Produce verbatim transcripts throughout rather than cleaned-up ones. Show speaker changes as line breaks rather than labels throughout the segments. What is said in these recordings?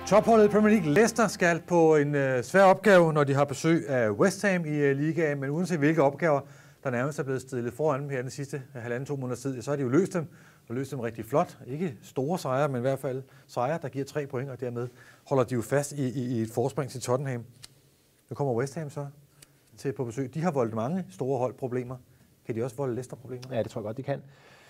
Topholdet i Premier League, Leicester, skal på en øh, svær opgave, når de har besøg af West Ham i øh, ligaen, men uanset hvilke opgaver, der nærmest er blevet stillet foran her den sidste halvanden to måneders tid, så har de jo løst dem, og løst dem rigtig flot. Ikke store sejre, men i hvert fald sejre, der giver tre point, og dermed holder de jo fast i, i, i et forspring til Tottenham. Nu kommer West Ham så til på besøg. De har voldt mange store hold problemer. Kan de også volde Leicester problemer?
Ja, det tror jeg godt, de kan.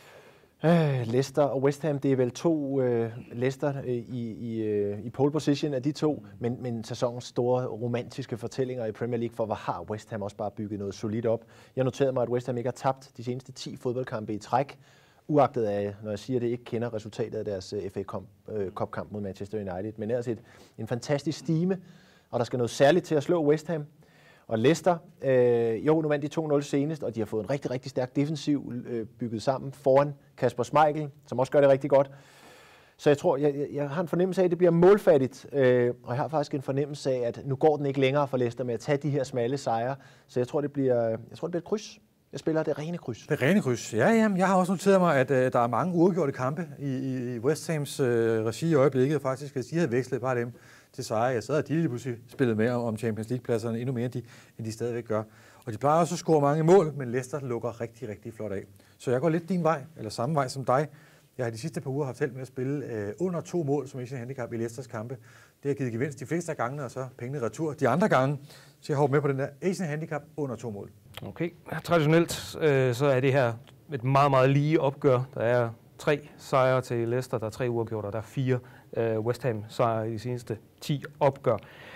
Øh, Leicester og West Ham, det er vel to øh, Leicester øh, i, i, øh, i pole position af de to, men, men sæsonens store romantiske fortællinger i Premier League, for hvor har West Ham også bare bygget noget solidt op. Jeg noterede mig, at West Ham ikke har tabt de seneste ti fodboldkampe i træk, uagtet af, når jeg siger det, ikke kender resultatet af deres F A Cup-kamp mod Manchester United, men ellers et, en fantastisk stime, og der skal noget særligt til at slå West Ham. Og Leicester, øh, jo, nu vandt de to nul senest, og de har fået en rigtig, rigtig stærk defensiv øh, bygget sammen foran Kasper Schmeichel, som også gør det rigtig godt. Så jeg tror, jeg, jeg, jeg har en fornemmelse af, at det bliver målfattigt, øh, og jeg har faktisk en fornemmelse af, at nu går den ikke længere for Leicester med at tage de her smalle sejre. Så jeg tror, det bliver, jeg tror, det bliver et kryds. Jeg spiller det rene kryds.
Det rene kryds. Ja, jamen, jeg har også noteret mig, at øh, der er mange uafgjorte kampe i, i, i West Hams øh, regi i øjeblikket. Faktisk, hvis de havde vekslet bare dem til sejre, jeg sad og de lige pludselig spillet med om Champions League-pladserne endnu mere, end de, end de stadigvæk gør. Og de plejer også at score mange mål, men Leicester lukker rigtig, rigtig flot af. Så jeg går lidt din vej, eller samme vej som dig. Jeg har de sidste par uger haft held med at spille øh, under to mål som Asian Handicap i Leicesters kampe. Det har givet gevinst de fleste af gangene, og så pengene retur de andre gange. Så jeg hopper med på den der Asian Handicap under to mål.
Okay. Traditionelt øh, så er det her et meget, meget lige opgør. Der er tre sejre til Leicester, der er tre uafgjorte, og der er fire øh, West Ham sejre i de seneste ti opgør.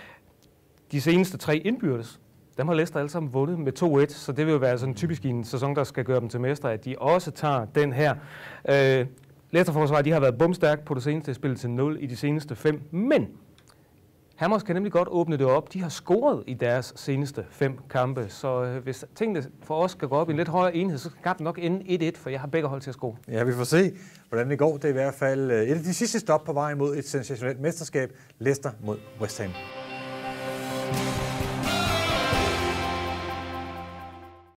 De seneste tre indbyrdes, dem har Leicester alle sammen vundet med to et, så det vil jo være sådan typisk i en sæson, der skal gøre dem til mester, at de også tager den her. Øh, Leicester-forsvaret, de har været bumstærk på det seneste, spillet til nul i de seneste fem, men Hammers kan nemlig godt åbne det op. De har scoret i deres seneste fem kampe, så øh, hvis tingene for os skal gå op i en lidt højere enhed, så skal kampen nok ende et et, for jeg har begge hold til at score.
Ja, vi får se, hvordan det går. Det er i hvert fald et af de sidste stop på vejen mod et sensationelt mesterskab. Leicester mod West Ham.